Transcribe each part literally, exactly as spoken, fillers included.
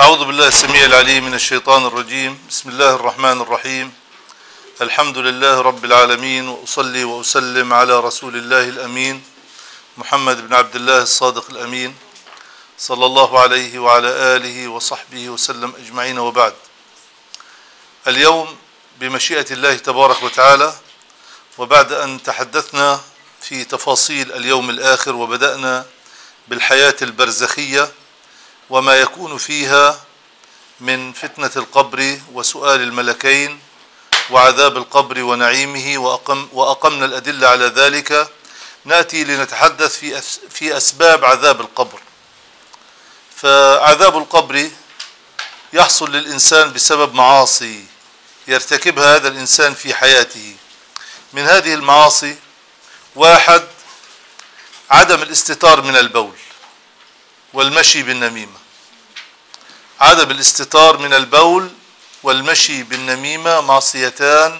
أعوذ بالله السميع العليم من الشيطان الرجيم. بسم الله الرحمن الرحيم. الحمد لله رب العالمين، وأصلي وأسلم على رسول الله الأمين محمد بن عبد الله الصادق الأمين صلى الله عليه وعلى آله وصحبه وسلم أجمعين، وبعد. اليوم بمشيئة الله تبارك وتعالى، وبعد أن تحدثنا في تفاصيل اليوم الآخر وبدأنا بالحياة البرزخية وما يكون فيها من فتنة القبر وسؤال الملكين وعذاب القبر ونعيمه، وأقم وأقمنا الأدلة على ذلك، نأتي لنتحدث في في أسباب عذاب القبر. فعذاب القبر يحصل للإنسان بسبب معاصي يرتكبها هذا الإنسان في حياته. من هذه المعاصي: واحد، عدم الاستتار من البول والمشي بالنميمة. عدم الاستتار من البول والمشي بالنميمة معصيتان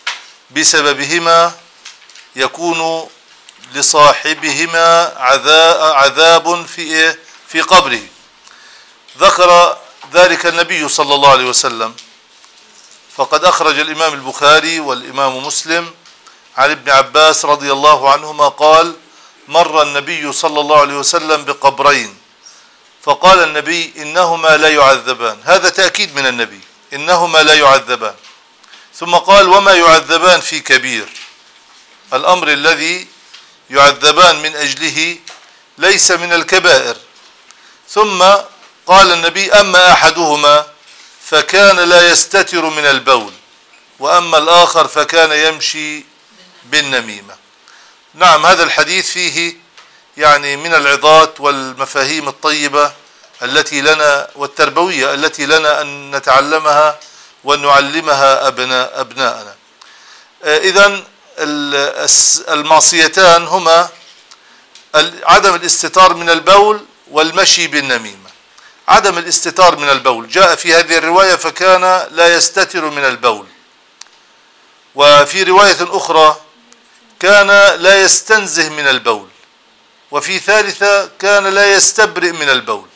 بسببهما يكون لصاحبهما عذاب في في قبره. ذكر ذلك النبي صلى الله عليه وسلم، فقد أخرج الإمام البخاري والإمام مسلم عن ابن عباس رضي الله عنهما قال: مر النبي صلى الله عليه وسلم بقبرين، فقال النبي: إنهما لا يعذبان. هذا تأكيد من النبي، إنهما لا يعذبان. ثم قال: وما يعذبان في كبير. الأمر الذي يعذبان من أجله ليس من الكبائر. ثم قال النبي: أما أحدهما فكان لا يستتر من البول، وأما الآخر فكان يمشي بالنميمة. نعم، هذا الحديث فيه يعني من العظات والمفاهيم الطيبة التي لنا والتربوية التي لنا أن نتعلمها ونعلمها أبناء أبناءنا. إذن المعصيتان هما عدم الاستتار من البول والمشي بالنميمة. عدم الاستتار من البول جاء في هذه الرواية: فكان لا يستتر من البول. وفي رواية أخرى: كان لا يستنزه من البول. وفي ثالثة: كان لا يستبرئ من البول.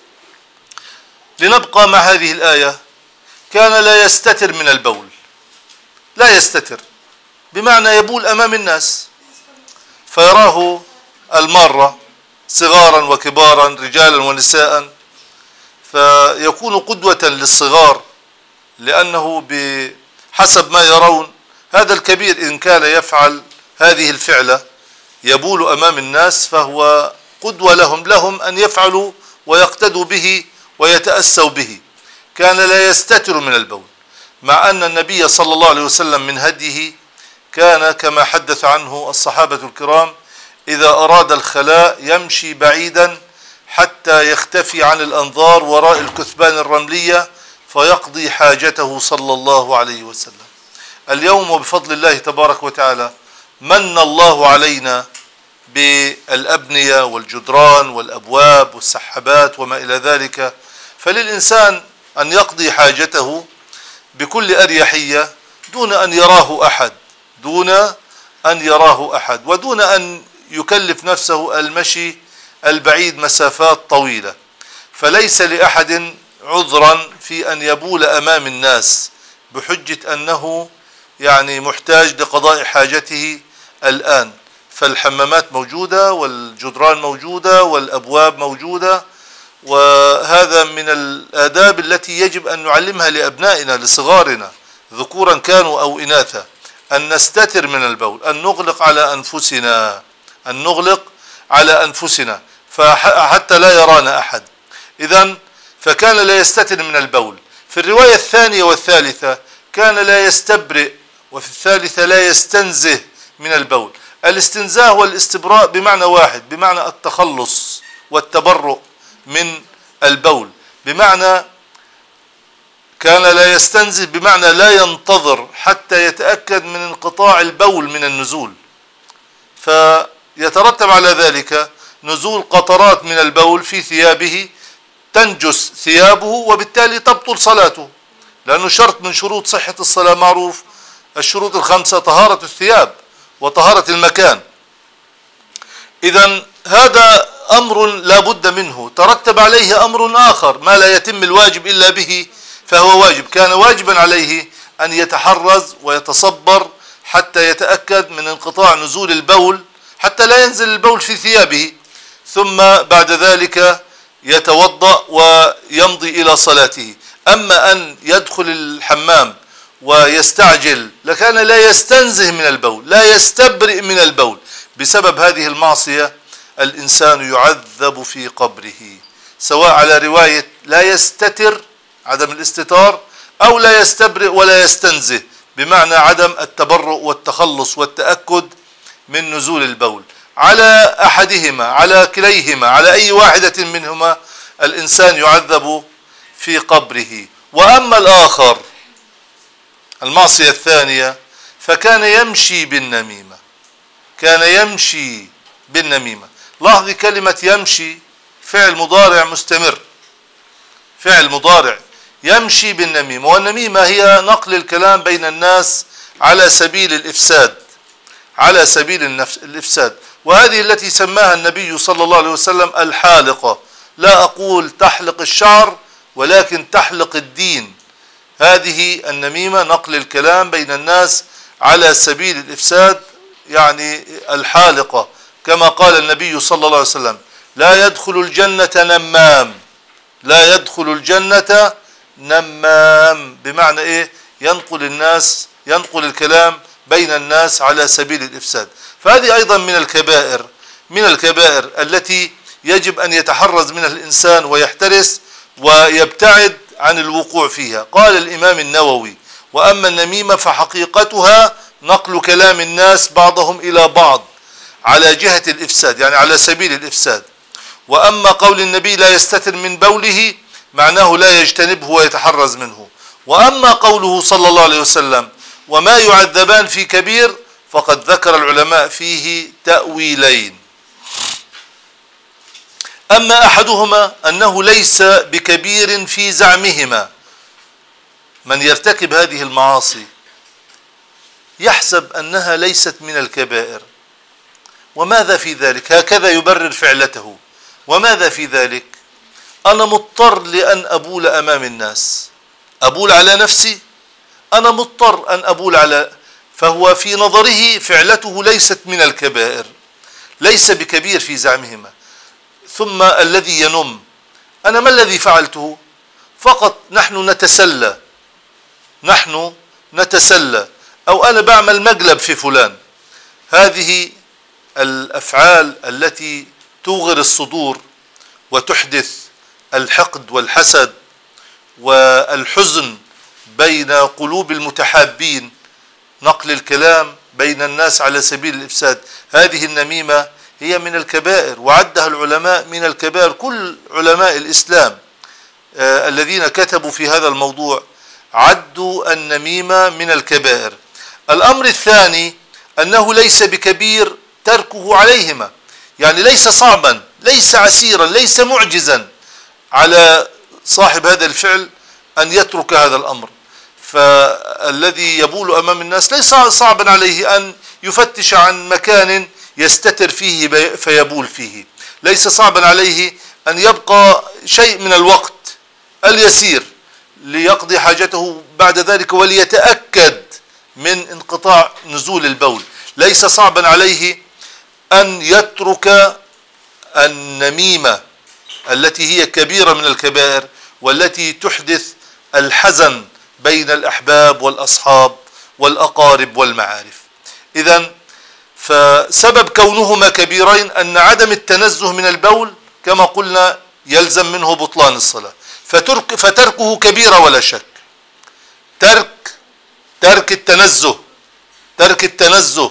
لنبقى مع هذه الآية: كان لا يستتر من البول. لا يستتر بمعنى يبول أمام الناس، فيراه المارة صغارا وكبارا، رجالا ونساء، فيكون قدوة للصغار، لأنه بحسب ما يرون هذا الكبير إن كان يفعل هذه الفعلة يبول أمام الناس فهو قدوة لهم لهم أن يفعلوا ويقتدوا به ويتأسوا به. كان لا يستتر من البول، مع أن النبي صلى الله عليه وسلم من هديه كان كما حدث عنه الصحابة الكرام: إذا أراد الخلاء يمشي بعيدا حتى يختفي عن الأنظار وراء الكثبان الرملية فيقضي حاجته صلى الله عليه وسلم. اليوم وبفضل الله تبارك وتعالى من الله علينا بالأبنية والجدران والأبواب والسحابات وما إلى ذلك، فللإنسان أن يقضي حاجته بكل أريحية دون أن يراه أحد دون أن يراه أحد ودون أن يكلف نفسه المشي البعيد مسافات طويلة. فليس لأحد عذرا في أن يبول أمام الناس بحجة أنه يعني محتاج لقضاء حاجته الآن. فالحمامات موجودة والجدران موجودة والأبواب موجودة، وهذا من الآداب التي يجب أن نعلمها لأبنائنا لصغارنا ذكورا كانوا أو إناثا، أن نستتر من البول، أن نغلق على أنفسنا أن نغلق على أنفسنا فحتى لا يرانا أحد. إذن فكان لا يستتر من البول. في الرواية الثانية والثالثة: كان لا يستبرئ، وفي الثالثة: لا يستنزه من البول. الاستنزاه والاستبراء بمعنى واحد، بمعنى التخلص والتبرؤ من البول. بمعنى كان لا يستنزه بمعنى لا ينتظر حتى يتأكد من انقطاع البول من النزول، فيترتب على ذلك نزول قطرات من البول في ثيابه تنجس ثيابه وبالتالي تبطل صلاته، لأنه شرط من شروط صحة الصلاة معروف، الشروط الخمسة: طهارة الثياب وطهارة المكان. إذن هذا أمر لا بد منه، ترتب عليه أمر آخر، ما لا يتم الواجب إلا به فهو واجب. كان واجبا عليه أن يتحرز ويتصبر حتى يتأكد من انقطاع نزول البول، حتى لا ينزل البول في ثيابه، ثم بعد ذلك يتوضأ ويمضي إلى صلاته. أما أن يدخل الحمام ويستعجل لكان لا يستنزه من البول، لا يستبرئ من البول. بسبب هذه المعصية الإنسان يعذب في قبره، سواء على رواية لا يستتر عدم الاستتار، أو لا يستبرئ ولا يستنزه، بمعنى عدم التبرؤ والتخلص والتأكد من نزول البول. على أحدهما، على كليهما، على أي واحدة منهما الإنسان يعذب في قبره. وأما الآخر المعصية الثانية فكان يمشي بالنميمة، كان يمشي بالنميمة. لاحظ كلمة يمشي فعل مضارع مستمر، فعل مضارع يمشي بالنميمة، والنميمة هي نقل الكلام بين الناس على سبيل الإفساد، على سبيل الإفساد. وهذه التي سماها النبي صلى الله عليه وسلم الحالقة. لا أقول تحلق الشعر ولكن تحلق الدين. هذه النميمة نقل الكلام بين الناس على سبيل الإفساد، يعني الحالقة، كما قال النبي صلى الله عليه وسلم لا يدخل الجنة نمام، لا يدخل الجنة نمام، بمعنى إيه؟ ينقل الناس، ينقل الكلام بين الناس على سبيل الإفساد. فهذه أيضا من الكبائر، من الكبائر التي يجب أن يتحرز منها الإنسان ويحترس ويبتعد عن الوقوع فيها. قال الإمام النووي وأما النميمة فحقيقتها نقل كلام الناس بعضهم إلى بعض على جهة الإفساد، يعني على سبيل الإفساد. وأما قول النبي لا يستتر من بوله معناه لا يجتنبه ويتحرز منه. وأما قوله صلى الله عليه وسلم وما يعذبان في كبير فقد ذكر العلماء فيه تأويلين. أما أحدهما أنه ليس بكبير في زعمهما، من يرتكب هذه المعاصي يحسب أنها ليست من الكبائر. وماذا في ذلك؟ هكذا يبرر فعلته. وماذا في ذلك؟ أنا مضطر لأن أبول أمام الناس، أبول على نفسي، أنا مضطر أن أبول على، فهو في نظره فعلته ليست من الكبائر، ليس بكبير في زعمهما. ثم الذي ينم، أنا ما الذي فعلته؟ فقط نحن نتسلى، نحن نتسلى، أو أنا بعمل مقلب في فلان. هذه الأفعال التي توغر الصدور وتحدث الحقد والحسد والحزن بين قلوب المتحابين، نقل الكلام بين الناس على سبيل الإفساد. هذه النميمة هي من الكبائر، وعدها العلماء من الكبائر. كل علماء الإسلام آه الذين كتبوا في هذا الموضوع عدوا النميمة من الكبائر. الأمر الثاني أنه ليس بكبير تركه عليهما، يعني ليس صعبا، ليس عسيرا، ليس معجزا على صاحب هذا الفعل أن يترك هذا الأمر. فالذي يبول أمام الناس ليس صعبا عليه أن يفتش عن مكان يستتر فيه فيبول فيه، ليس صعبا عليه أن يبقى شيء من الوقت اليسير ليقضي حاجته بعد ذلك وليتأكد من انقطاع نزول البول، ليس صعبا عليه أن يترك النميمة التي هي كبيرة من الكبائر والتي تحدث الحزن بين الأحباب والأصحاب والأقارب والمعارف. إذن فسبب كونهما كبيرين أن عدم التنزه من البول كما قلنا يلزم منه بطلان الصلاة، فترك فتركه كبيرة ولا شك. ترك ترك التنزه ترك التنزه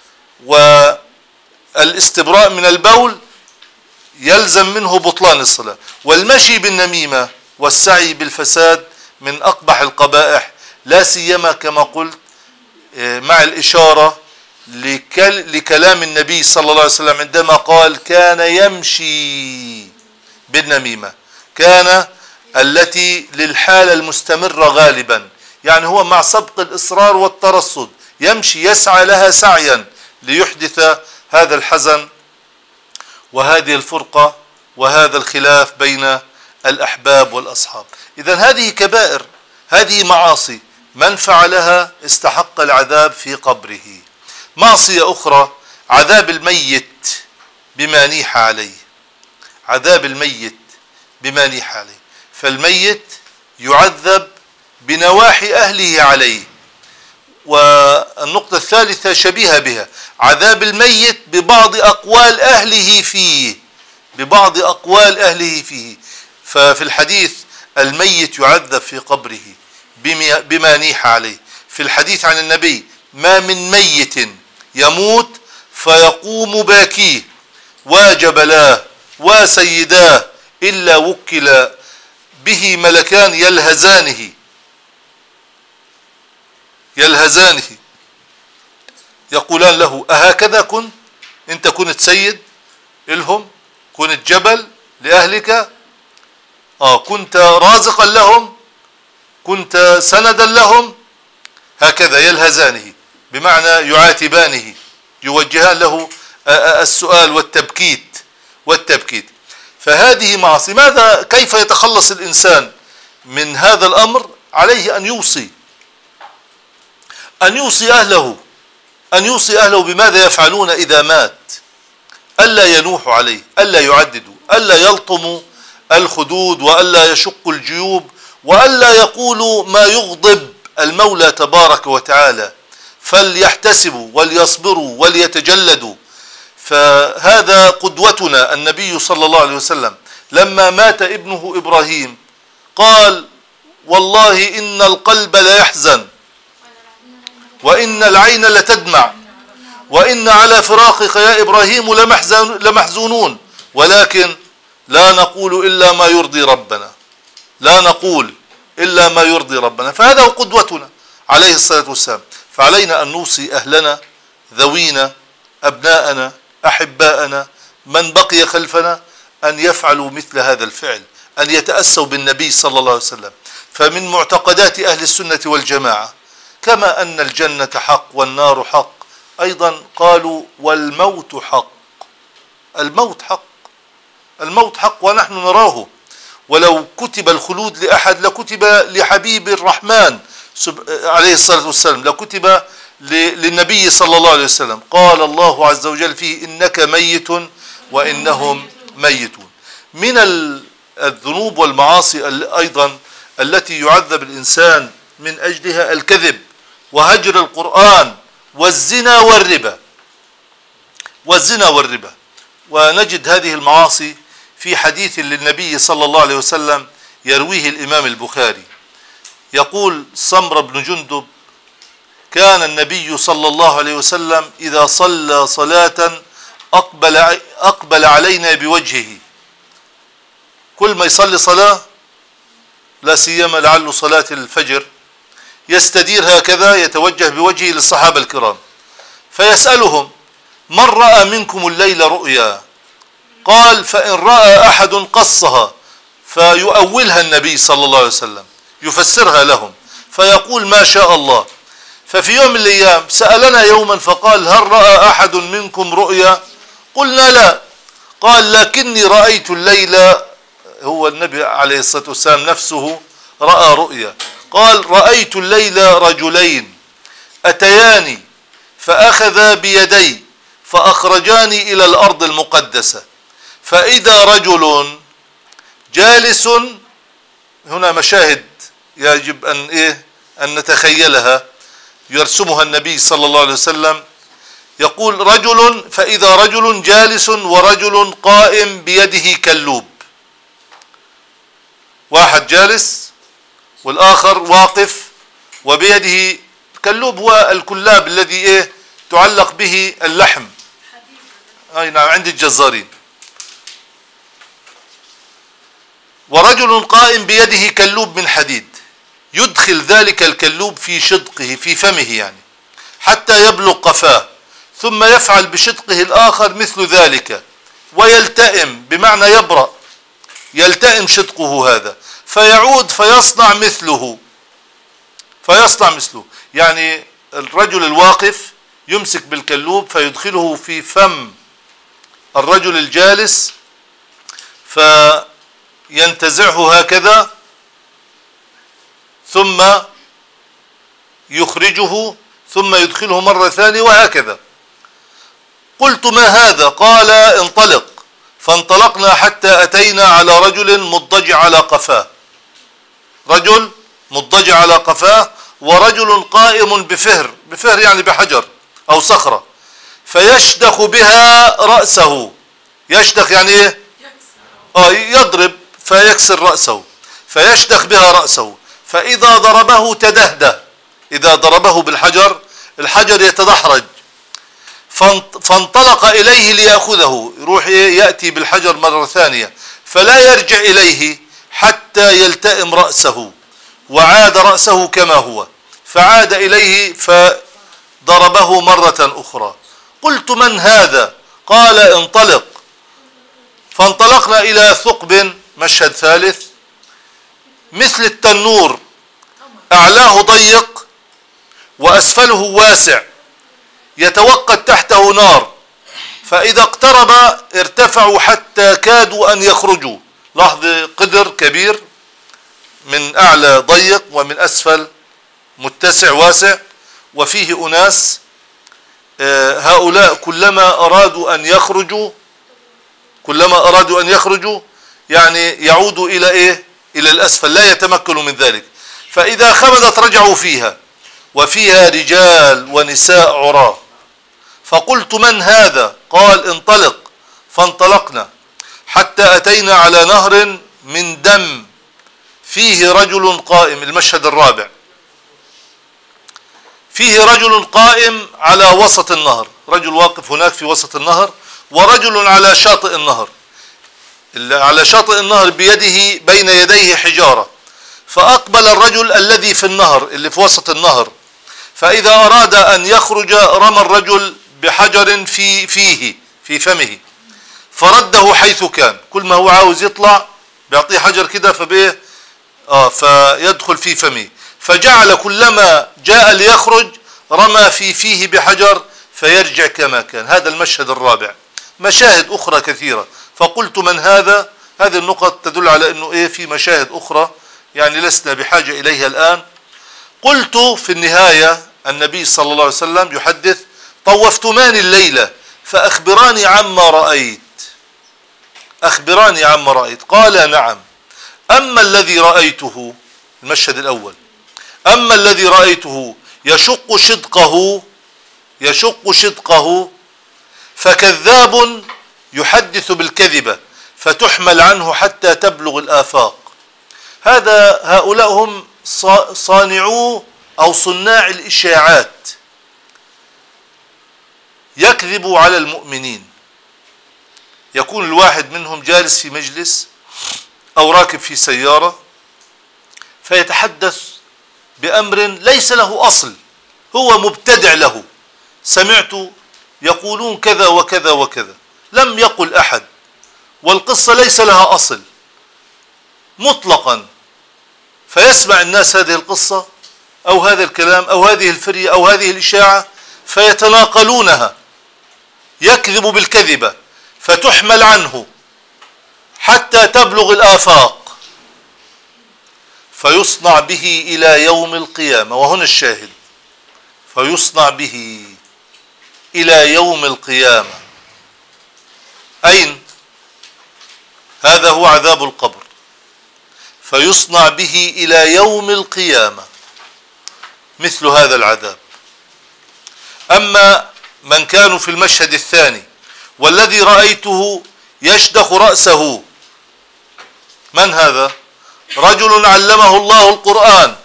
والاستبراء من البول يلزم منه بطلان الصلاة. والمشي بالنميمة والسعي بالفساد من أقبح القبائح، لا سيما كما قلت مع الإشارة لكلام النبي صلى الله عليه وسلم عندما قال كان يمشي بالنميمة، كان التي للحالة المستمرة غالبا، يعني هو مع سبق الإصرار والترصد يمشي يسعى لها سعيا ليحدث هذا الحزن وهذه الفرقة وهذا الخلاف بين الأحباب والأصحاب. إذن هذه كبائر، هذه معاصي، من فعلها استحق العذاب في قبره. معصية أخرى عذاب الميت بما نيح عليه، عذاب الميت بما نيح عليه، فالميت يعذب بنواحي أهله عليه. والنقطة الثالثة شبيهة بها، عذاب الميت ببعض أقوال أهله فيه، ببعض أقوال أهله فيه. ففي الحديث الميت يعذب في قبره بما نيح عليه. في الحديث عن النبي ما من ميت يموت فيقوم باكيه وجبلاه وسيداه إلا وكل به ملكان يلهزانه يلهزانه يقولان له أهكذا كنت؟ أنت كنت سيد إلهم، كنت جبل لأهلك، آه كنت رازقا لهم، كنت سندا لهم، هكذا يلهزانه، بمعنى يعاتبانه، يوجهان له السؤال والتبكيت والتبكيت. فهذه معصية. ماذا كيف يتخلص الإنسان من هذا الأمر؟ عليه أن يوصي أن يوصي أهله أن يوصي أهله بماذا يفعلون إذا مات، ألا ينوحوا عليه، ألا يعددوا، ألا يلطموا الخدود، وألا يشقوا الجيوب، وألا يقولوا ما يغضب المولى تبارك وتعالى، فليحتسبوا وليصبروا وليتجلدوا. فهذا قدوتنا النبي صلى الله عليه وسلم لما مات ابنه إبراهيم قال والله إن القلب لا يحزن وإن العين لتدمع وإن على فراقك يا إبراهيم لمحزن لمحزونون، ولكن لا نقول إلا ما يرضي ربنا، لا نقول إلا ما يرضي ربنا. فهذا هو قدوتنا عليه الصلاة والسلام. فعلينا أن نوصي أهلنا، ذوينا، أبناءنا، أحباءنا، من بقي خلفنا، أن يفعلوا مثل هذا الفعل، أن يتأسوا بالنبي صلى الله عليه وسلم. فمن معتقدات أهل السنة والجماعة كما أن الجنة حق والنار حق، أيضا قالوا والموت حق. الموت حق، الموت حق ونحن نراه. ولو كتب الخلود لأحد لكتب لحبيب الرحمن عليه الصلاة والسلام، لكتب للنبي صلى الله عليه وسلم. قال الله عز وجل فيه إنك ميت وإنهم ميتون. من الذنوب والمعاصي أيضا التي يعذب الإنسان من أجلها الكذب وهجر القرآن والزنا والربا، والزنا والربا. ونجد هذه المعاصي في حديث للنبي صلى الله عليه وسلم يرويه الإمام البخاري، يقول سمر بن جندب كان النبي صلى الله عليه وسلم إذا صلى صلاة أقبل, أقبل علينا بوجهه. كل ما يصلي صلاة، لا سيما لعله صلاة الفجر، يستدير هكذا، يتوجه بوجهه للصحابة الكرام فيسألهم من رأى منكم الليل رؤيا؟ قال فإن رأى أحد قصها، فيؤولها النبي صلى الله عليه وسلم، يفسرها لهم، فيقول ما شاء الله. ففي يوم من الأيام سألنا يوما فقال هل رأى أحد منكم رؤيا؟ قلنا لا. قال لكني رأيت الليل، هو النبي عليه الصلاة والسلام نفسه رأى رؤيا. قال رأيت الليل رجلين أتياني فأخذا بيدي فأخرجاني إلى الأرض المقدسة، فإذا رجل جالس، هنا مشاهد يجب أن إيه أن نتخيلها، يرسمها النبي صلى الله عليه وسلم. يقول رجل، فإذا رجل جالس ورجل قائم بيده كلوب، واحد جالس والآخر واقف وبيده كلوب، هو الكلاب الذي إيه تعلق به اللحم، أي نعم عند الجزارين. ورجل قائم بيده كلوب من حديد، يدخل ذلك الكلوب في شدقه، في فمه يعني، حتى يبلغ قفاه، ثم يفعل بشدقه الآخر مثل ذلك ويلتئم، بمعنى يبرأ، يلتئم شدقه هذا، فيعود فيصنع مثله فيصنع مثله يعني الرجل الواقف يمسك بالكلوب فيدخله في فم الرجل الجالس فينتزعه هكذا ثم يخرجه ثم يدخله مرة ثانية وهكذا. قلت ما هذا؟ قال انطلق. فانطلقنا حتى أتينا على رجل مضطجع على قفاه، رجل مضطجع على قفاه ورجل قائم بفهر، بفهر يعني بحجر أو صخرة، فيشدخ بها رأسه. يشدخ يعني ايه؟ آه يضرب فيكسر رأسه، فيشدخ بها رأسه، فإذا ضربه تدهده، إذا ضربه بالحجر الحجر يتدحرج، فانطلق إليه ليأخذه، يروح يأتي بالحجر مرة ثانية فلا يرجع إليه حتى يلتئم رأسه، وعاد رأسه كما هو، فعاد إليه فضربه مرة أخرى. قلت من هذا؟ قال انطلق. فانطلقنا إلى ثقب، مشهد ثالث، مثل التنور، أعلاه ضيق وأسفله واسع، يتوقد تحته نار، فإذا اقترب ارتفعوا حتى كادوا أن يخرجوا. لاحظ قدر كبير، من أعلى ضيق ومن أسفل متسع واسع، وفيه أناس هؤلاء كلما أرادوا أن يخرجوا كلما أرادوا أن يخرجوا يعني يعودوا إلى إيه؟ إلى الأسفل، لا يتمكنوا من ذلك، فإذا خمدت رجعوا فيها، وفيها رجال ونساء عراة. فقلت من هذا؟ قال انطلق. فانطلقنا حتى أتينا على نهر من دم فيه رجل قائم، المشهد الرابع، فيه رجل قائم على وسط النهر، رجل واقف هناك في وسط النهر، ورجل على شاطئ النهر، على شاطئ النهر بيده بين يديه حجارة. فأقبل الرجل الذي في النهر، اللي في وسط النهر، فإذا أراد أن يخرج رمى الرجل بحجر في فيه في فمه، فرده حيث كان. كل ما هو عاوز يطلع بيعطيه حجر كده فبيه آه فيدخل في فمه، فجعل كلما جاء ليخرج رمى في فيه بحجر فيرجع كما كان. هذا المشهد الرابع. مشاهد أخرى كثيرة. فقلت من هذا؟ هذه النقط تدل على أنه إيه في مشاهد أخرى يعني لسنا بحاجة إليها الآن. قلت في النهاية النبي صلى الله عليه وسلم يحدث: طوفتمان الليلة فأخبراني عما رأيت، أخبراني عما رأيت. قال نعم. أما الذي رأيته، المشهد الأول، أما الذي رأيته يشق شدقه يشق شدقه فكذاب يحدث بالكذبة فتحمل عنه حتى تبلغ الآفاق. هذا هؤلاء هم صانعو أو صناع الإشاعات، يكذبوا على المؤمنين. يكون الواحد منهم جالس في مجلس أو راكب في سيارة فيتحدث بأمر ليس له أصل، هو مبتدع له، سمعت يقولون كذا وكذا وكذا، لم يقل أحد، والقصة ليس لها أصل مطلقا، فيسمع الناس هذه القصة أو هذا الكلام أو هذه الفرية أو هذه الإشاعة فيتناقلونها، يكذب بالكذبة فتحمل عنه حتى تبلغ الآفاق، فيصنع به إلى يوم القيامة. وهنا الشاهد: فيصنع به إلى يوم القيامة. أين؟ هذا هو عذاب القبر. فيصنع به إلى يوم القيامة مثل هذا العذاب. أما من كانوا في المشهد الثاني والذي رأيته يشدخ رأسه، من هذا؟ رجل علمه الله القرآن،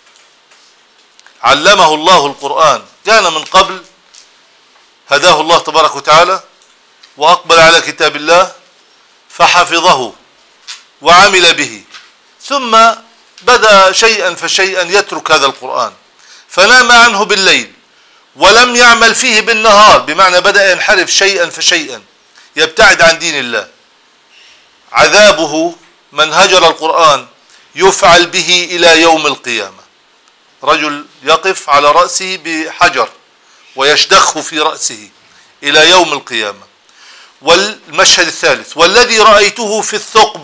علمه الله القرآن، كان من قبل هداه الله تبارك وتعالى وأقبل على كتاب الله فحفظه وعمل به، ثم بدأ شيئا فشيئا يترك هذا القرآن، فنام عنه بالليل ولم يعمل فيه بالنهار، بمعنى بدأ ينحرف شيئا فشيئا يبتعد عن دين الله. عذابه من هجر القرآن يفعل به إلى يوم القيامة. رجل يقف على رأسه بحجر ويشدخه في رأسه إلى يوم القيامة. المشهد الثالث: والذي رأيته في الثقب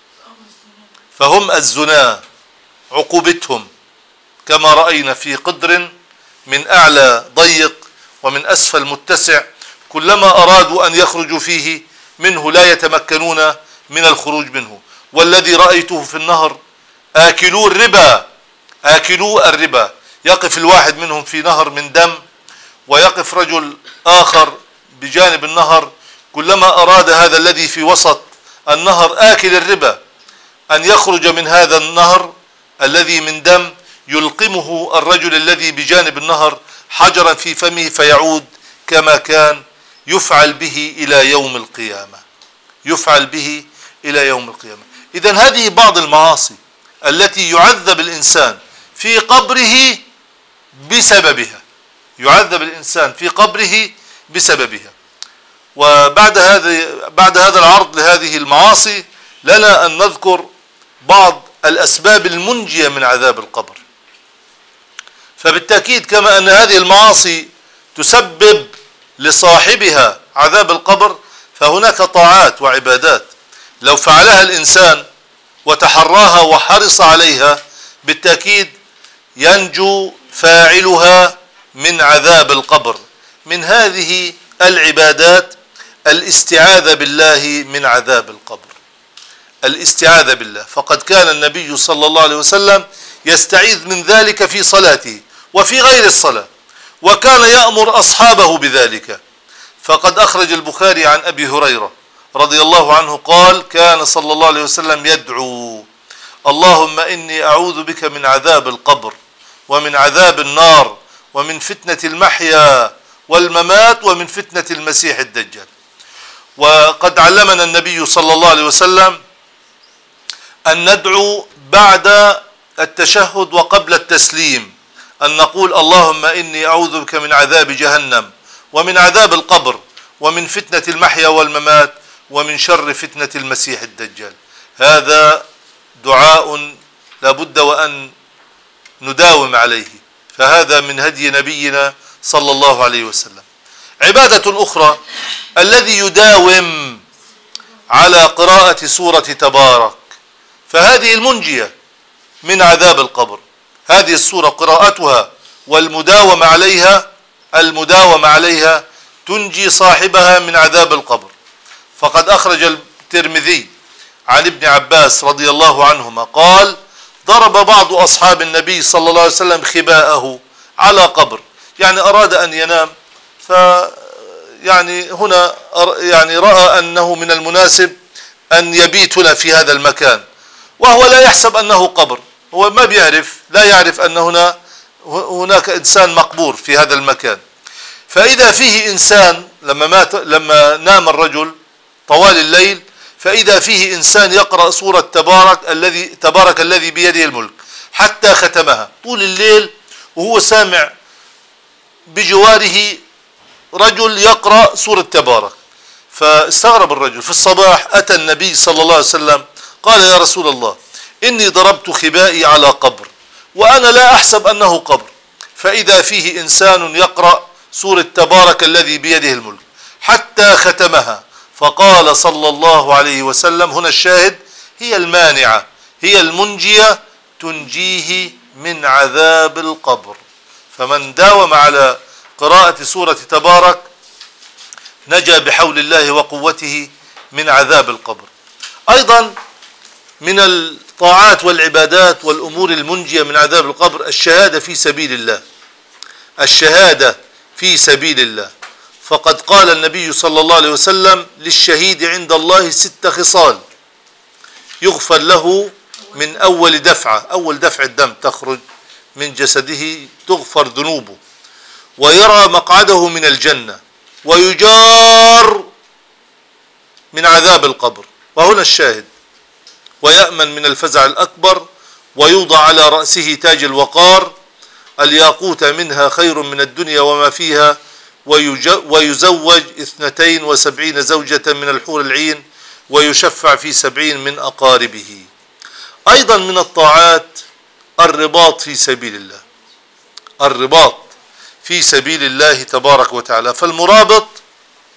فهم الزنا عقوبتهم كما رأينا في قدر من أعلى ضيق ومن أسفل متسع، كلما أرادوا أن يخرجوا فيه منه لا يتمكنون من الخروج منه. والذي رأيته في النهر آكلوا الربا آكلوا الربا يقف الواحد منهم في نهر من دم، ويقف رجل آخر بجانب النهر، كلما أراد هذا الذي في وسط النهر آكل الربا أن يخرج من هذا النهر الذي من دم، يلقمه الرجل الذي بجانب النهر حجرا في فمه فيعود كما كان، يفعل به إلى يوم القيامة يفعل به إلى يوم القيامة. إذن هذه بعض المعاصي التي يعذب الإنسان في قبره بسببها يعذب الإنسان في قبره بسببها. وبعد هذا بعد هذا العرض لهذه المعاصي لنا أن نذكر بعض الأسباب المنجية من عذاب القبر. فبالتأكيد كما أن هذه المعاصي تسبب لصاحبها عذاب القبر، فهناك طاعات وعبادات لو فعلها الإنسان وتحراها وحرص عليها بالتأكيد ينجو فاعلها من عذاب القبر. من هذه العبادات الاستعاذة بالله من عذاب القبر، الاستعاذة بالله، فقد كان النبي صلى الله عليه وسلم يستعيذ من ذلك في صلاته وفي غير الصلاة، وكان يأمر أصحابه بذلك. فقد أخرج البخاري عن أبي هريرة رضي الله عنه قال: كان صلى الله عليه وسلم يدعو: اللهم إني أعوذ بك من عذاب القبر ومن عذاب النار ومن فتنة المحيا والممات ومن فتنة المسيح الدجال. وقد علمنا النبي صلى الله عليه وسلم أن ندعو بعد التشهد وقبل التسليم، أن نقول: اللهم إني أعوذ بك من عذاب جهنم ومن عذاب القبر ومن فتنة المحيا والممات ومن شر فتنة المسيح الدجال. هذا دعاء لابد وأن نداوم عليه، فهذا من هدي نبينا صلى الله عليه وسلم. عبادة أخرى: الذي يداوم على قراءة سورة تبارك، فهذه المنجية من عذاب القبر. هذه السورة قراءتها والمداومة عليها المداومة عليها تنجي صاحبها من عذاب القبر. فقد أخرج الترمذي عن ابن عباس رضي الله عنهما قال: ضرب بعض أصحاب النبي صلى الله عليه وسلم خباءه على قبر، يعني أراد أن ينام، ف يعني هنا يعني رأى أنه من المناسب أن يبيت هنا في هذا المكان، وهو لا يحسب أنه قبر، هو ما بيعرف لا يعرف أن هنا هناك إنسان مقبور في هذا المكان. فإذا فيه إنسان لما مات لما نام الرجل طوال الليل، فإذا فيه إنسان يقرأ سورة تبارك الذي تبارك الذي بيده الملك حتى ختمها طول الليل، وهو سامع بجواره رجل يقرأ سورة تبارك. فاستغرب الرجل. في الصباح أتى النبي صلى الله عليه وسلم قال: يا رسول الله، إني ضربت خبائي على قبر وأنا لا أحسب أنه قبر، فإذا فيه إنسان يقرأ سورة تبارك الذي بيده الملك حتى ختمها. فقال صلى الله عليه وسلم، هنا الشاهد، هي المانعة هي المنجية تنجيه من عذاب القبر. فمن داوم على قراءة سورة تبارك نجا بحول الله وقوته من عذاب القبر. أيضا من الطاعات والعبادات والأمور المنجية من عذاب القبر الشهادة في سبيل الله الشهادة في سبيل الله. فقد قال النبي صلى الله عليه وسلم: للشهيد عند الله ست خصال يغفر له من أول دفعة أول دفع الدم تخرج من جسده تغفر ذنوبه، ويرى مقعده من الجنة، ويجار من عذاب القبر. وهنا الشاهد: ويأمن من الفزع الأكبر، ويوضع على رأسه تاج الوقار، الياقوت منها خير من الدنيا وما فيها، ويزوج اثنتين وسبعين زوجة من الحور العين، ويشفع في سبعين من أقاربه. أيضا من الطاعات الرباط في سبيل الله الرباط في سبيل الله تبارك وتعالى. فالمرابط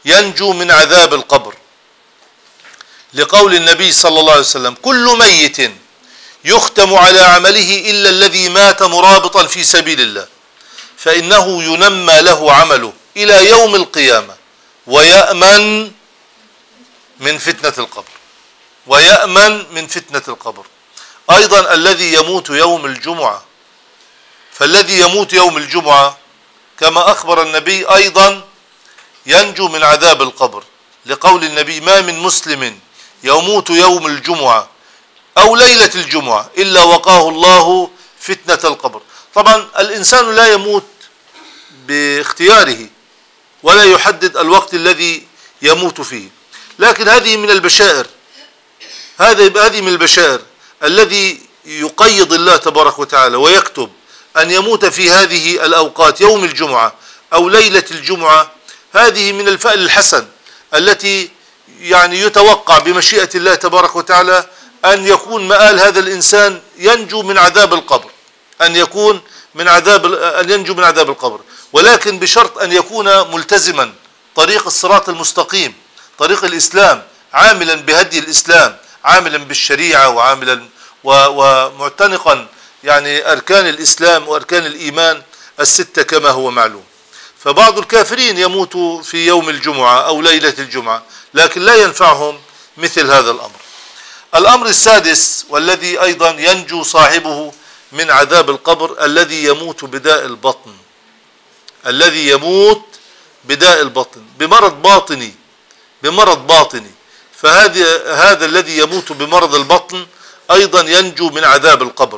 ينجو من عذاب القبر، لقول النبي صلى الله عليه وسلم: كل ميت يختم على عمله إلا الذي مات مرابطا في سبيل الله فإنه ينمى له عمله إلى يوم القيامة ويأمن من فتنة القبر ويأمن من فتنة القبر. أيضا الذي يموت يوم الجمعة، فالذي يموت يوم الجمعة كما أخبر النبي أيضا ينجو من عذاب القبر، لقول النبي: ما من مسلم يموت يوم الجمعة أو ليلة الجمعة إلا وقاه الله فتنة القبر. طبعا الإنسان لا يموت باختياره ولا يحدد الوقت الذي يموت فيه، لكن هذه من البشائر، هذه هذه من البشائر الذي يقيض الله تبارك وتعالى ويكتب أن يموت في هذه الأوقات يوم الجمعة أو ليلة الجمعة. هذه من الفعل الحسن التي يعني يتوقع بمشيئة الله تبارك وتعالى أن يكون مآل هذا الإنسان ينجو من عذاب القبر، أن يكون من عذاب أن ينجو من عذاب القبر، ولكن بشرط أن يكون ملتزما طريق الصراط المستقيم، طريق الإسلام، عاملا بهدي الإسلام، عاملا بالشريعة، وعاملا ومعتنقا يعني أركان الإسلام وأركان الإيمان الستة كما هو معلوم. فبعض الكافرين يموت في يوم الجمعة أو ليلة الجمعة، لكن لا ينفعهم مثل هذا الأمر. الأمر السادس والذي أيضا ينجو صاحبه من عذاب القبر: الذي يموت بداء البطن، الذي يموت بداء البطن، بمرض باطني، بمرض باطني. فهذا هذا الذي يموت بمرض البطن أيضا ينجو من عذاب القبر،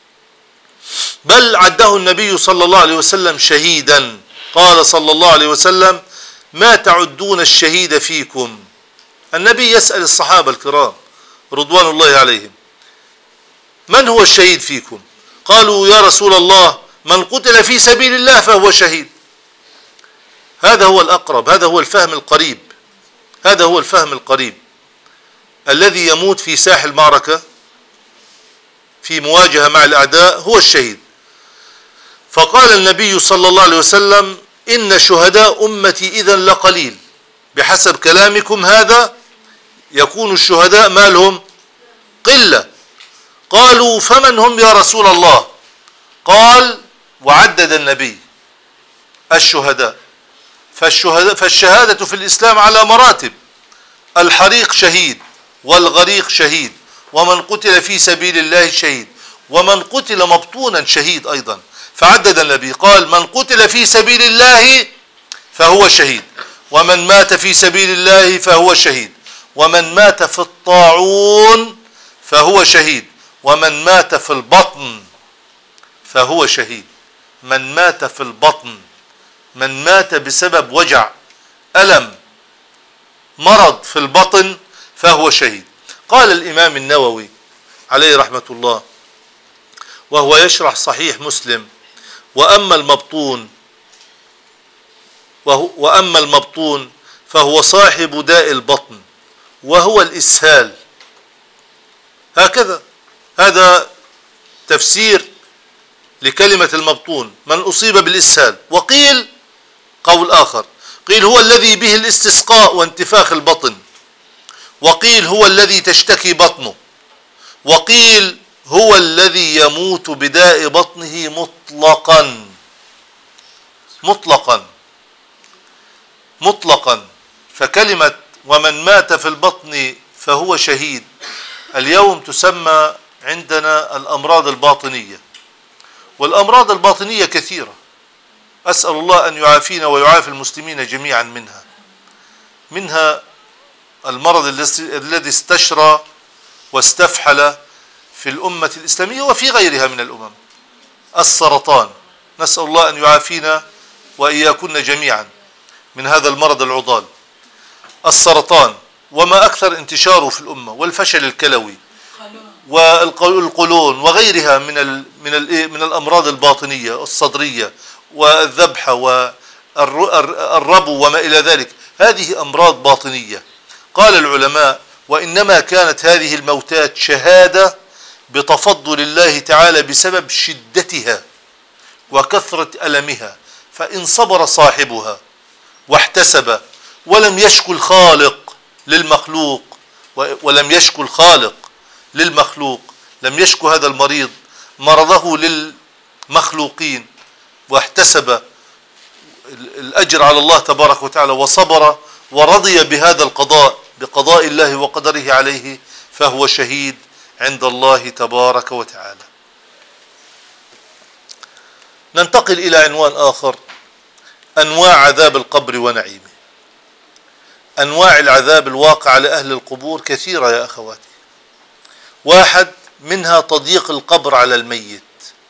بل عده النبي صلى الله عليه وسلم شهيدا. قال صلى الله عليه وسلم: ما تعدون الشهيد فيكم؟ النبي يسأل الصحابة الكرام رضوان الله عليهم: من هو الشهيد فيكم؟ قالوا: يا رسول الله من قتل في سبيل الله فهو شهيد. هذا هو الأقرب، هذا هو الفهم القريب، هذا هو الفهم القريب. الذي يموت في ساحة المعركة في مواجهة مع الأعداء هو الشهيد. فقال النبي صلى الله عليه وسلم: إن شهداء أمتي إذن لقليل. بحسب كلامكم هذا يكون الشهداء مالهم قلة. قالوا: فمن هم يا رسول الله؟ قال: وعدد النبي الشهداء. فالشهداء فالشهادة في الإسلام على مراتب: الحريق شهيد، والغريق شهيد، ومن قتل في سبيل الله شهيد، ومن قتل مبطونا شهيد أيضا. فعدد النبي قال: من قتل في سبيل الله فهو شهيد، ومن مات في سبيل الله فهو شهيد، ومن مات في الطاعون فهو شهيد، ومن مات في البطن فهو شهيد. من مات في البطن، من مات بسبب وجع، ألم، مرض في البطن فهو شهيد. قال الإمام النووي عليه رحمة الله وهو يشرح صحيح مسلم: وأما المبطون وأما المبطون فهو صاحب داء البطن وهو الإسهال. هكذا، هذا تفسير لكلمة المبطون، من أصيب بالإسهال. وقيل قول آخر، قيل هو الذي به الاستسقاء وانتفاخ البطن، وقيل هو الذي تشتكي بطنه، وقيل هو الذي يموت بداء بطنه مطلقا مطلقا مطلقا. فكلمة ومن مات في البطن فهو شهيد اليوم تسمى عندنا الأمراض الباطنية، والأمراض الباطنية كثيرة، أسأل الله أن يعافينا ويعافي المسلمين جميعا منها. منها المرض الذي استشرى واستفحل في الأمة الإسلامية وفي غيرها من الأمم، السرطان. نسأل الله أن يعافينا وإياكن جميعا من هذا المرض العضال. السرطان وما أكثر انتشاره في الأمة، والفشل الكلوي والقولون وغيرها من ال من ال من الأمراض الباطنية الصدرية والذبحة والربو وما إلى ذلك. هذه أمراض باطنية. قال العلماء: وإنما كانت هذه الموتات شهادة بتفضل الله تعالى بسبب شدتها وكثرة ألمها، فإن صبر صاحبها واحتسب ولم يشكو الخالق للمخلوق، ولم يشكو الخالق للمخلوق، لم يشكو هذا المريض مرضه للمخلوقين، واحتسب الأجر على الله تبارك وتعالى وصبر ورضي بهذا القضاء، بقضاء الله وقدره عليه، فهو شهيد عند الله تبارك وتعالى. ننتقل إلى عنوان آخر: أنواع عذاب القبر ونعيمه. أنواع العذاب الواقع على أهل القبور كثيرة يا أخواتي. واحد منها تضييق القبر على الميت،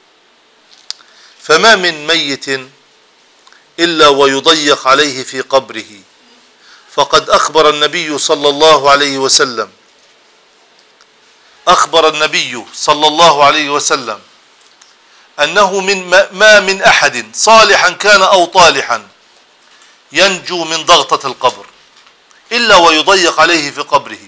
فما من ميت إلا ويضيق عليه في قبره، فقد أخبر النبي صلى الله عليه وسلم أخبر النبي صلى الله عليه وسلم أنه من ما من أحد صالحا كان أو طالحا ينجو من ضغطة القبر إلا ويضيق عليه في قبره.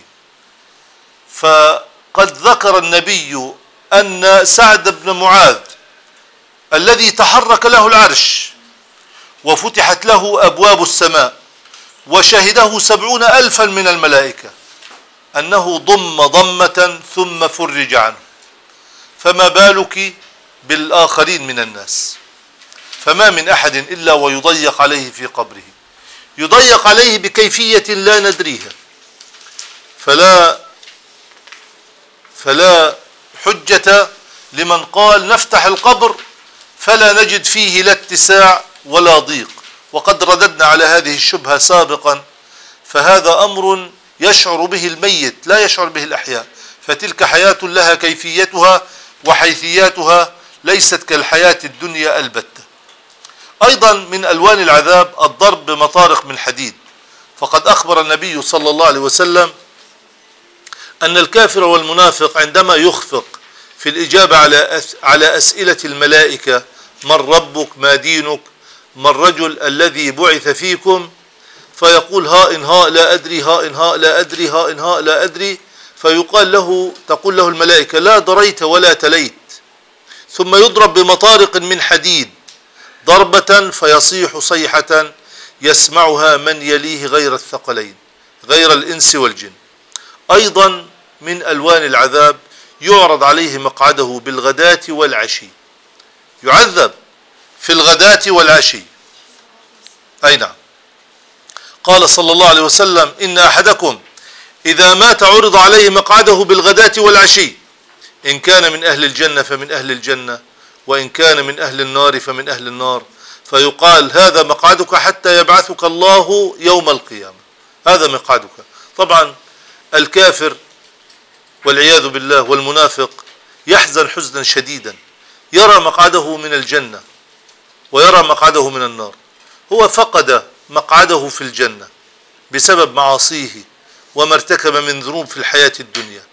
فقد ذكر النبي أن سعد بن معاذ الذي تحرك له العرش وفتحت له أبواب السماء وشهده سبعون ألفا من الملائكة أنه ضم ضمة ثم فرج عنه، فما بالك بالآخرين من الناس؟ فما من أحد إلا ويضيق عليه في قبره، يضيق عليه بكيفية لا ندريها، فلا فلا حجة لمن قال نفتح القبر فلا نجد فيه لا اتساع ولا ضيق، وقد رددنا على هذه الشبهة سابقا. فهذا أمر يشعر به الميت لا يشعر به الأحياء، فتلك حياة لها كيفيتها وحيثياتها، ليست كالحياة الدنيا البتة. أيضا من ألوان العذاب الضرب بمطارق من حديد، فقد أخبر النبي صلى الله عليه وسلم أن الكافر والمنافق عندما يخفق في الإجابة على على أسئلة الملائكة: من ربك، ما دينك، ما الرجل الذي بعث فيكم، فيقول ها إن ها لا أدري، ها إن ها لا أدري، ها إن ها لا أدري، فيقال له تقول له الملائكة: لا دريت ولا تليت، ثم يضرب بمطارق من حديد ضربة فيصيح صيحة يسمعها من يليه غير الثقلين، غير الإنس والجن. أيضا من ألوان العذاب يعرض عليه مقعده بالغداة والعشي، يعذب في الغداة والعشي. أي نعم، قال صلى الله عليه وسلم: إن أحدكم إذا مات عرض عليه مقعده بالغداة والعشي، إن كان من أهل الجنة فمن أهل الجنة، وإن كان من أهل النار فمن أهل النار، فيقال: هذا مقعدك حتى يبعثك الله يوم القيامة، هذا مقعدك. طبعا الكافر والعياذ بالله والمنافق يحزن حزنا شديدا، يرى مقعده من الجنة ويرى مقعده من النار. هو فقد مقعده في الجنة بسبب معاصيه وما ارتكب من ذنوب في الحياة الدنيا،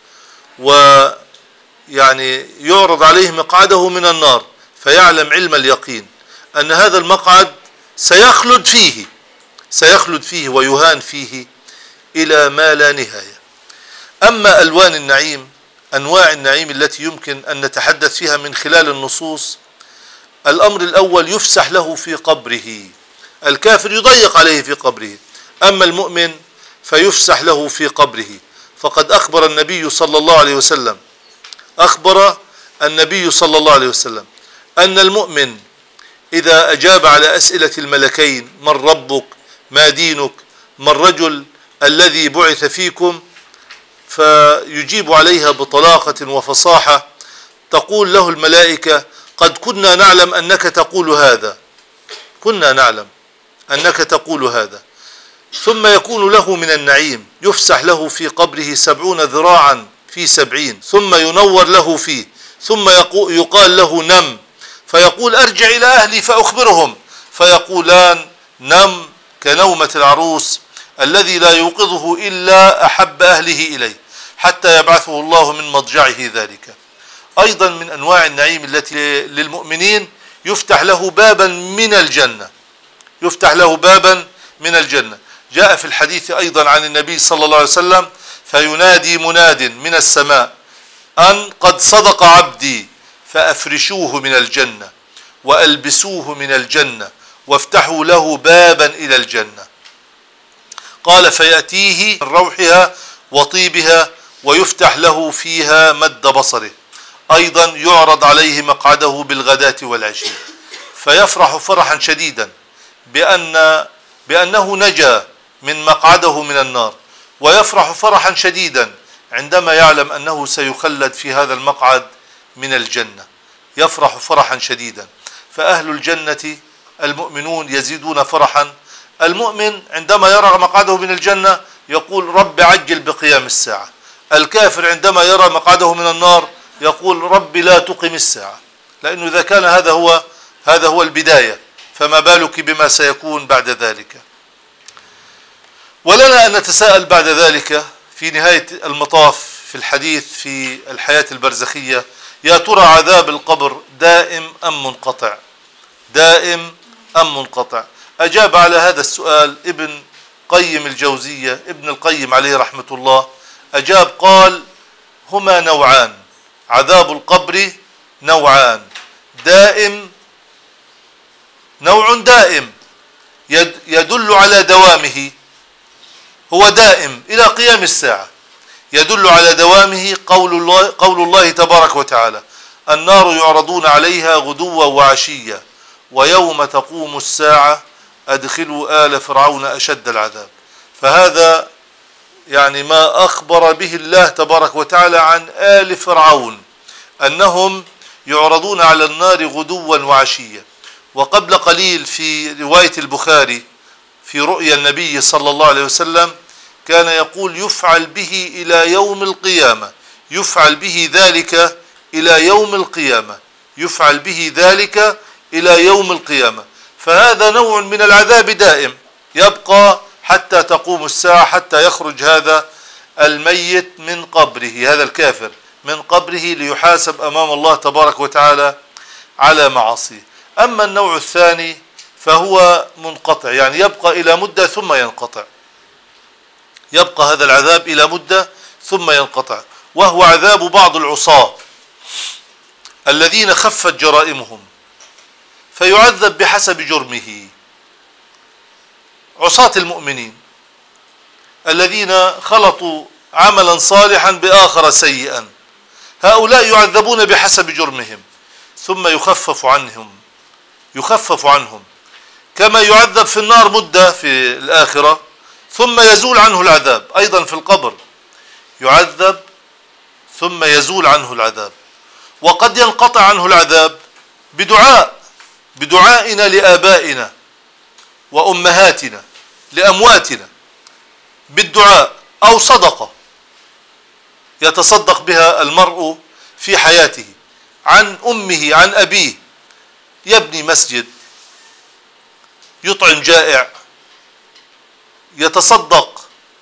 ويعني يعرض عليه مقعده من النار، فيعلم علم اليقين أن هذا المقعد سيخلد فيه سيخلد فيه ويهان فيه إلى ما لا نهاية. أما ألوان النعيم، أنواع النعيم التي يمكن أن نتحدث فيها من خلال النصوص: الأمر الأول يفسح له في قبره، الكافر يضيق عليه في قبره، أما المؤمن فيفسح له في قبره. فقد أخبر النبي صلى الله عليه وسلم أخبر النبي صلى الله عليه وسلم أن المؤمن إذا أجاب على أسئلة الملكين: من ربك، ما دينك، ما الرجل الذي بعث فيكم، فيجيب عليها بطلاقة وفصاحة، تقول له الملائكة: قد كنا نعلم أنك تقول هذا، كنا نعلم أنك تقول هذا. ثم يكون له من النعيم، يفسح له في قبره سبعون ذراعا في سبعين، ثم ينور له فيه، ثم يقال له: نم، فيقول: أرجع إلى أهلي فأخبرهم، فيقولان: نم كنومة العروس الذي لا يوقظه إلا أحب أهله إليه حتى يبعثه الله من مضجعه ذلك. أيضا من أنواع النعيم التي للمؤمنين يفتح له بابا من الجنة، يفتح له بابا من الجنة. جاء في الحديث أيضا عن النبي صلى الله عليه وسلم: فينادي مناد من السماء أن قد صدق عبدي، فأفرشوه من الجنة وألبسوه من الجنة وافتحوا له بابا إلى الجنة. قال فيأتيه من روحها وطيبها ويفتح له فيها مد بصره. أيضا يعرض عليه مقعده بالغداة والعشي فيفرح فرحا شديدا بأن بأنه نجا من مقعده من النار، ويفرح فرحا شديدا عندما يعلم أنه سيخلد في هذا المقعد من الجنة، يفرح فرحا شديدا. فأهل الجنة المؤمنون يزيدون فرحا. المؤمن عندما يرى مقعده من الجنة يقول رب عجل بقيام الساعة. الكافر عندما يرى مقعده من النار يقول رب لا تقم الساعة، لأنه إذا كان هذا هو هذا هو البداية فما بالك بما سيكون بعد ذلك. ولنا أن نتساءل بعد ذلك في نهاية المطاف في الحديث في الحياة البرزخية: يا ترى عذاب القبر دائم أم منقطع؟ دائم أم منقطع؟ أجاب على هذا السؤال ابن قيم الجوزية ابن القيم عليه رحمة الله، أجاب قال: هما نوعان، عذاب القبر نوعان، دائم نوع دائم يدل على دوامه، هو دائم إلى قيام الساعة، يدل على دوامه قول الله, قول الله تبارك وتعالى: النار يعرضون عليها غدوا وعشيا ويوم تقوم الساعة أدخلوا آل فرعون أشد العذاب. فهذا يعني ما أخبر به الله تبارك وتعالى عن آل فرعون أنهم يعرضون على النار غدوا وعشيا. وقبل قليل في رواية البخاري في رؤيا النبي صلى الله عليه وسلم كان يقول: يفعل به إلى يوم القيامة، يفعل به ذلك إلى يوم القيامة، يفعل به ذلك إلى يوم القيامة. فهذا نوع من العذاب دائم يبقى حتى تقوم الساعة، حتى يخرج هذا الميت من قبره، هذا الكافر من قبره ليحاسب أمام الله تبارك وتعالى على معاصيه. أما النوع الثاني فهو منقطع، يعني يبقى إلى مدة ثم ينقطع، يبقى هذا العذاب إلى مدة ثم ينقطع، وهو عذاب بعض العصاة الذين خفت جرائمهم فيعذب بحسب جرمه. عصاة المؤمنين الذين خلطوا عملا صالحا بآخر سيئا، هؤلاء يعذبون بحسب جرمهم ثم يخفف عنهم يخفف عنهم كما يعذب في النار مدة في الآخرة ثم يزول عنه العذاب. أيضا في القبر يعذب ثم يزول عنه العذاب. وقد ينقطع عنه العذاب بدعاء بدعائنا لآبائنا وأمهاتنا لأمواتنا، بالدعاء أو صدقة يتصدق بها المرء في حياته عن أمه عن أبيه، يبني مسجد، يطعم جائع، يتصدق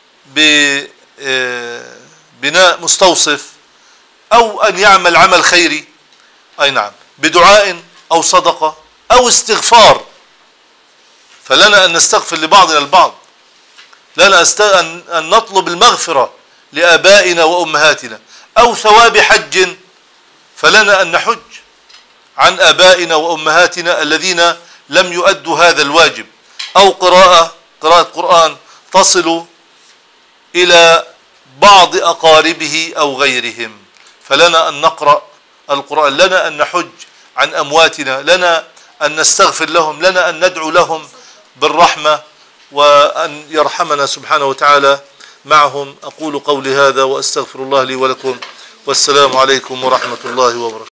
ببناء مستوصف، أو أن يعمل عمل خيري، أي نعم، بدعاء أو صدقة أو استغفار. فلنا أن نستغفر لبعضنا البعض، لنا أن نطلب المغفرة لآبائنا وأمهاتنا، أو ثواب حج، فلنا أن نحج عن آبائنا وأمهاتنا الذين لم يؤدوا هذا الواجب، أو قراءة قراءة قرآن تصل إلى بعض أقاربه أو غيرهم، فلنا أن نقرأ القرآن، لنا أن نحج عن أمواتنا، لنا أن نستغفر لهم، لنا أن ندعو لهم بالرحمة وأن يرحمنا سبحانه وتعالى معهم. أقول قولي هذا وأستغفر الله لي ولكم، والسلام عليكم ورحمة الله وبركاته.